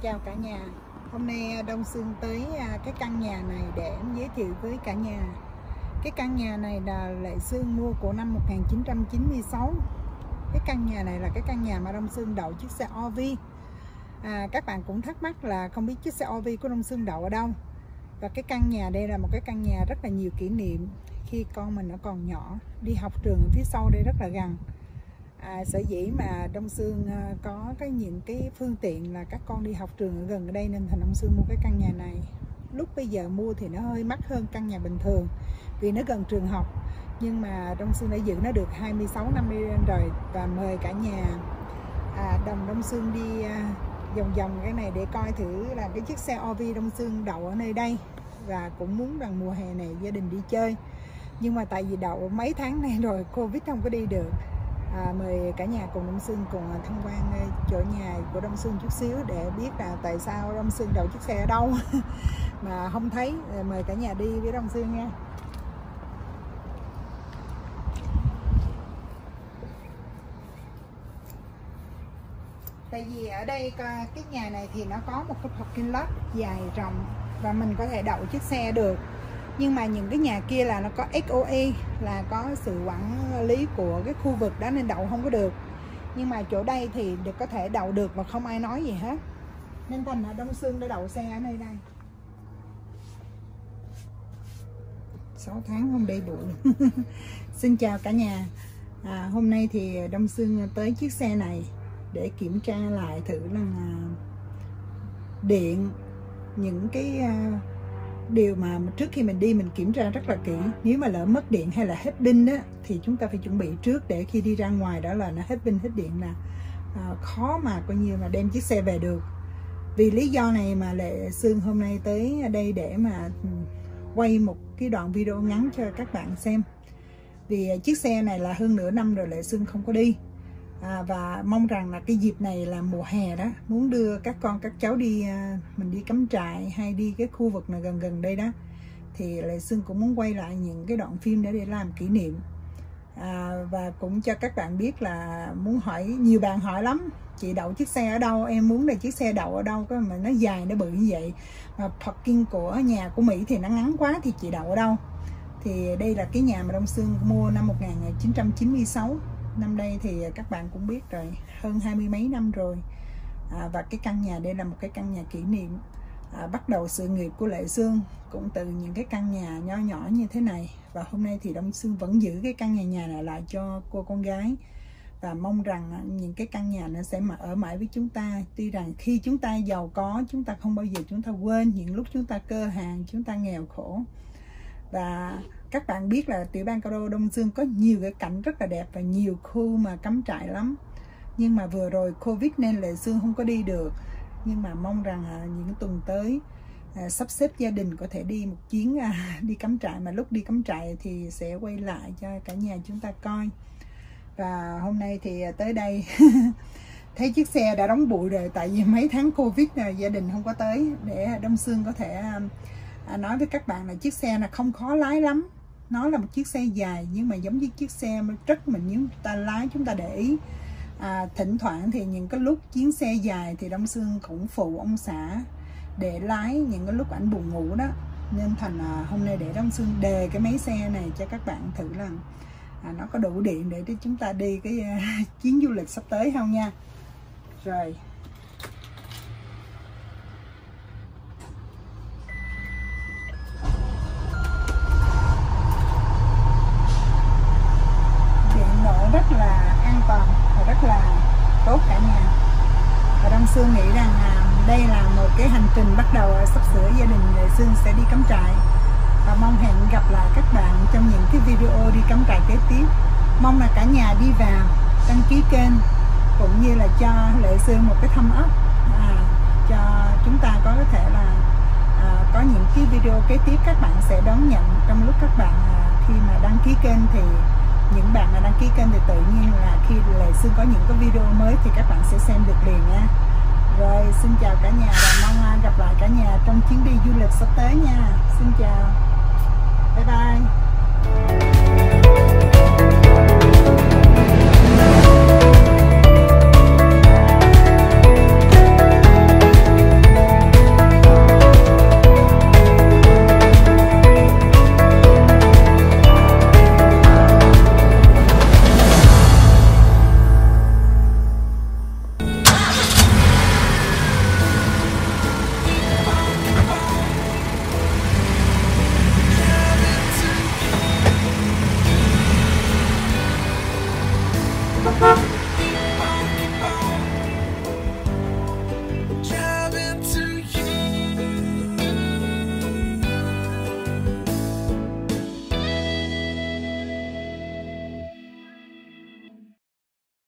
chào cả nhà. Hôm nay Đông Sương tới cái căn nhà này để em giới thiệu với cả nhà. Cái căn nhà này là Lệ Sương mua của năm 1996. Cái căn nhà này là cái căn nhà mà Đông Sương đậu chiếc xe OV. Các bạn cũng thắc mắc là không biết chiếc xe OV của Đông Sương đậu ở đâu. Và cái căn nhà đây là một cái căn nhà rất là nhiều kỷ niệm. Khi con mình nó còn nhỏ, đi học trường ở phía sau đây rất là gần. Sở dĩ mà Đông Sương có những cái phương tiện là các con đi học trường ở gần ở đây nên thành Đông Sương mua cái căn nhà này. Lúc bây giờ mua thì nó hơi mắc hơn căn nhà bình thường vì nó gần trường học, nhưng mà Đông Sương đã giữ nó được 26 năm đi lên rồi. Và mời cả nhà đồng Đông Sương đi vòng vòng cái này để coi thử là cái chiếc xe OV Đông Sương đậu ở nơi đây. Và cũng muốn rằng mùa hè này gia đình đi chơi, nhưng mà tại vì đậu mấy tháng nay rồi Covid không có đi được. Mời cả nhà cùng Đông Sương cùng tham quan chỗ nhà của Đông Sương chút xíu để biết là tại sao Đông Sương đậu chiếc xe ở đâu mà không thấy. Mời cả nhà đi với Đông Sương nha. Tại vì ở đây cái nhà này thì nó có một cái parking lot dài rộng và mình có thể đậu chiếc xe được. Nhưng mà những cái nhà kia là nó có SOE, là có sự quản lý của cái khu vực đó nên đậu không có được. Nhưng mà chỗ đây thì có thể đậu được và không ai nói gì hết. Nên thành là Đông Sương đã đậu xe ở nơi đây. 6 tháng không đi bụi. Xin chào cả nhà. Hôm nay thì Đông Sương tới chiếc xe này để kiểm tra lại thử là điện, những cái điều mà trước khi mình đi mình kiểm tra rất là kỹ. Nếu mà lỡ mất điện hay là hết pin đó thì chúng ta phải chuẩn bị trước để khi đi ra ngoài đó là nó hết pin hết điện là khó mà coi như là đem chiếc xe về được. Vì lý do này mà Lệ Sương hôm nay tới đây để mà quay một cái đoạn video ngắn cho các bạn xem. Vì chiếc xe này là hơn nửa năm rồi Lệ Sương không có đi. Và mong rằng là cái dịp này là mùa hè đó, muốn đưa các con các cháu đi, mình đi cắm trại hay đi cái khu vực nào gần gần đây đó, thì Lệ Sương cũng muốn quay lại những cái đoạn phim để làm kỷ niệm. Và cũng cho các bạn biết là muốn hỏi, nhiều bạn hỏi lắm, chị đậu chiếc xe ở đâu, em muốn là chiếc xe đậu ở đâu, có mà nó dài nó bự như vậy mà parking của nhà của Mỹ thì nó ngắn quá thì chị đậu ở đâu. Thì đây là cái nhà mà Đông Sương mua năm 1996. Năm đây thì các bạn cũng biết rồi, hơn 20 mấy năm rồi. Và cái căn nhà đây là một cái căn nhà kỷ niệm. Bắt đầu sự nghiệp của Lệ Sương cũng từ những cái căn nhà nho nhỏ như thế này. Và hôm nay thì Đông Sương vẫn giữ cái căn nhà này lại cho cô con gái. Và mong rằng những cái căn nhà nó sẽ ở mãi với chúng ta. Tuy rằng khi chúng ta giàu có, chúng ta không bao giờ chúng ta quên những lúc chúng ta cơ hàn, chúng ta nghèo khổ. Và các bạn biết là tiểu bang Cao Đô Đông Sương có nhiều cái cảnh rất là đẹp và nhiều khu mà cắm trại lắm. Nhưng mà vừa rồi Covid nên Lệ Sương không có đi được. Nhưng mà mong rằng những tuần tới sắp xếp gia đình có thể đi một chuyến đi cắm trại. Mà lúc đi cắm trại thì sẽ quay lại cho cả nhà chúng ta coi. Và hôm nay thì tới đây thấy chiếc xe đã đóng bụi rồi. Tại vì mấy tháng Covid này gia đình không có tới, để Đông Sương có thể nói với các bạn là chiếc xe là không khó lái lắm. Nó là một chiếc xe dài nhưng mà giống như chiếc xe rất mình, nếu ta lái chúng ta để ý. Thỉnh thoảng thì những cái lúc chuyến xe dài thì Đông Sương cũng phụ ông xã để lái những cái lúc ảnh buồn ngủ đó. Nên thành hôm nay để Đông Sương đề cái máy xe này cho các bạn thử là nó có đủ điện để chúng ta đi cái chuyến du lịch sắp tới không nha. Rồi rất là an toàn và rất là tốt cả nhà. Và Đông Sương nghĩ rằng đây là một cái hành trình bắt đầu sắp sửa gia đình Lệ Sương sẽ đi cắm trại. Và mong hẹn gặp lại các bạn trong những cái video đi cắm trại kế tiếp. Mong là cả nhà đi vào đăng ký kênh cũng như là cho Lệ Sương một cái thumb up, cho chúng ta có thể là có những cái video kế tiếp các bạn sẽ đón nhận trong lúc các bạn khi mà đăng ký kênh. Thì những bạn mà đăng ký kênh thì tự nhiên là khi Lệ Sương có những cái video mới thì các bạn sẽ xem được liền nha. Rồi xin chào cả nhà và mong gặp lại cả nhà trong chuyến đi du lịch sắp tới nha. Xin chào, bye bye.